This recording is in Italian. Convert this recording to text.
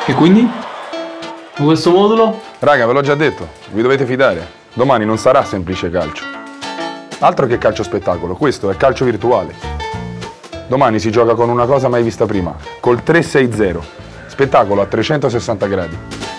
E quindi? Con questo modulo? Raga, ve l'ho già detto, vi dovete fidare. Domani non sarà semplice calcio. Altro che calcio spettacolo, questo è calcio virtuale. Domani si gioca con una cosa mai vista prima, col 360. Spettacolo a 360 gradi.